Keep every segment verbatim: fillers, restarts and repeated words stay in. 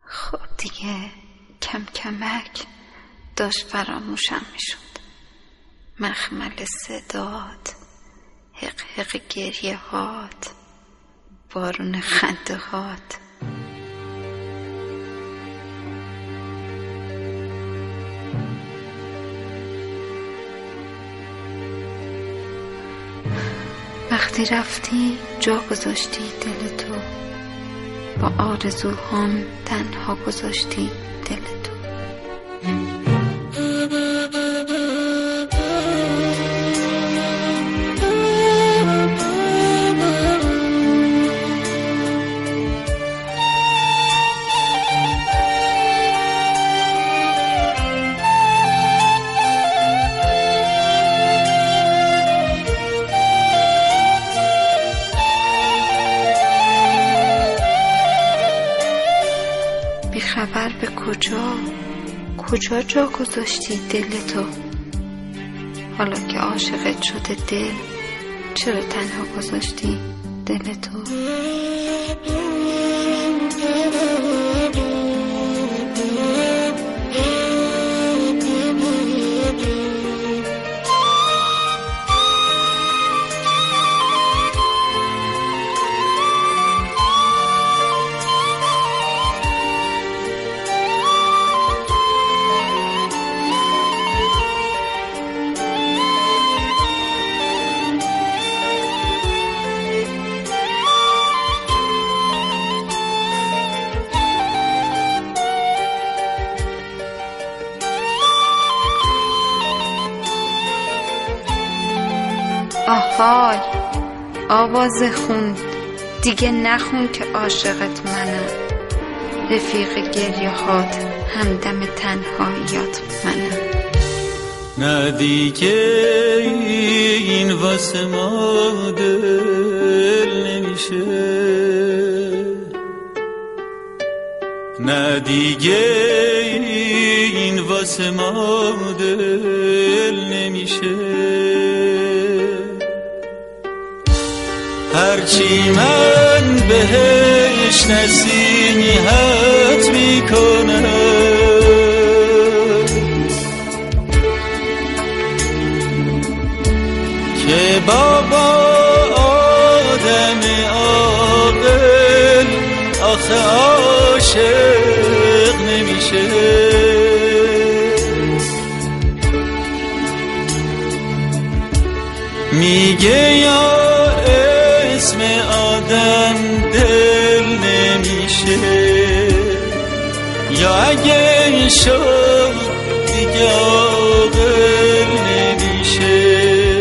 خب دیگه کم کمک داشت فراموشم میشد. مخمل صدات، حق حق گریه هات، بارون خنده هات. وقتی رفتی جا گذاشتی دل تو، با آرزوهام تنها گذاشتی دل تو. خبر به کجا کجا جا گذاشتی دل تو؟ حالا که عاشقت شده دل، چرا تنها گذاشتی دل تو؟ آهای آواز خون، دیگه نخون که عاشقت منم. رفیق گریه هات، همدم تنهاییات منم. نه دیگه این واسه ما دل نمیشه، نه دیگه این واسه ما دل نمیشه. هرچی من بهش نصیحت میکنم، که بابا آدم عاقل آخه عاشق نمیشه. میگه یا اسم آدم دل نمیشه، یا اگه شد دیگه عاقل نمیشه.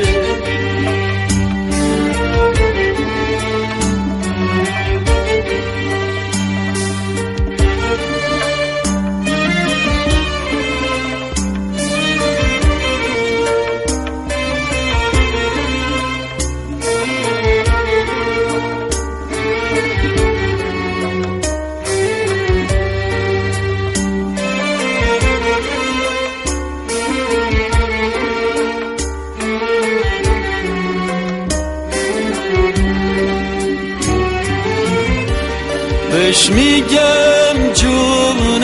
بهش میگم جون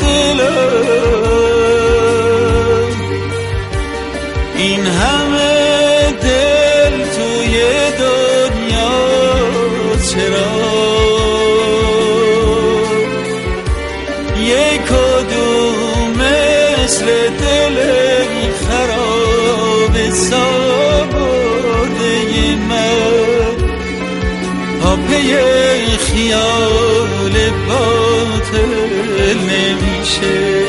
دلم، این همه دل توی دنیا چرا؟ یک کدوم مثل دل خراب ساده من پا پی خیال باطل نمیشه.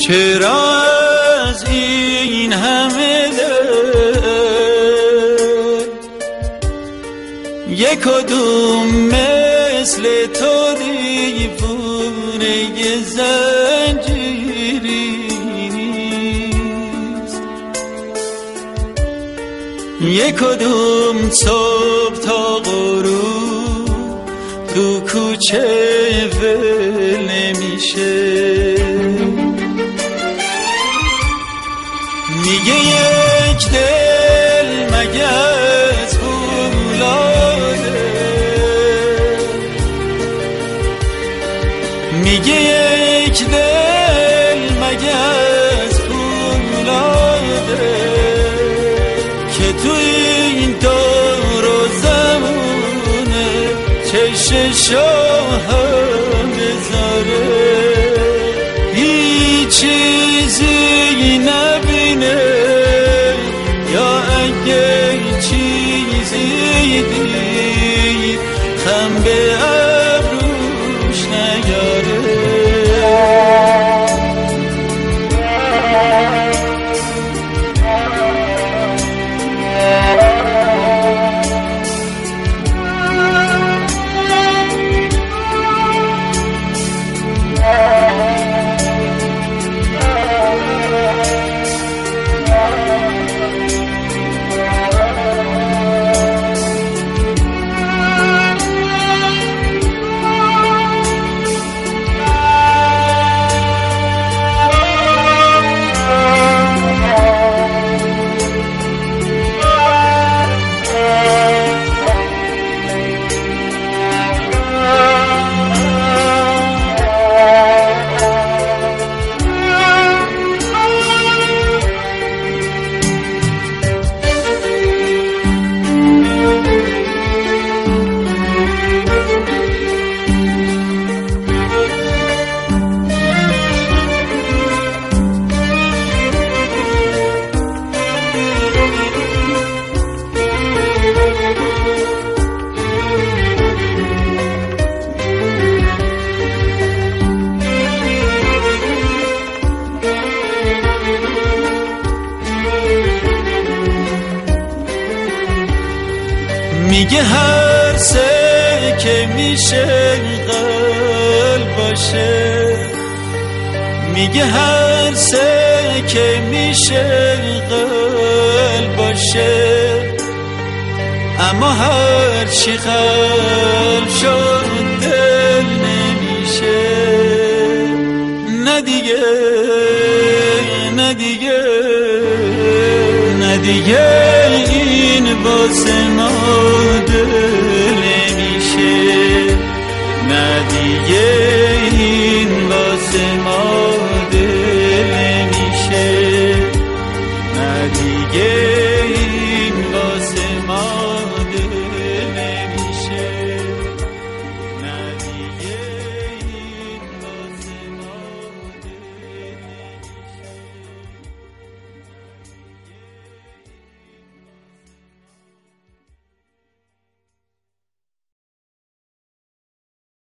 چرا از این همه دل یک کدوم مثل تو دیوونه زنجیری نیست، یک کدوم صبح تا غروب تو کوچه ول نمیشه. میگه یک دل مگه از فولاده، میگه یک دل مگه از فولاده که تو این دور و زمونه چششو هم بذاره، هیچ چیزی نبینه یا اگه چیزی دید خم به ابروش نیاره. میگه هر سه که میشه قلب باشه، میگه هر سه که میشه قلب باشه، اما هر چی قلب شد دل نمیشه. نه دیگه نه دیگه نه دیگه این واسه ما دل